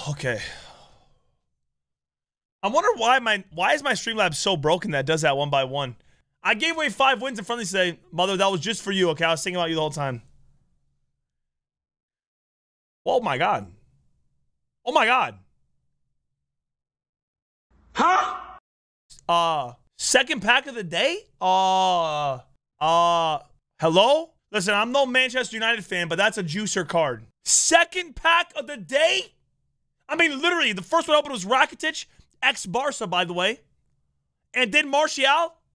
Okay. I wonder why is my Streamlabs so broken that it does that one by one? I gave away 5 wins in front of you today. Mother, that was just for you, okay? I was thinking about you the whole time. Oh my god. Oh my god. Huh? Second pack of the day? Hello? Listen, I'm no Manchester United fan, but that's a juicer card. Second pack of the day? I mean, literally, the first one I opened was Rakitic, ex-Barca, by the way. And then Martial.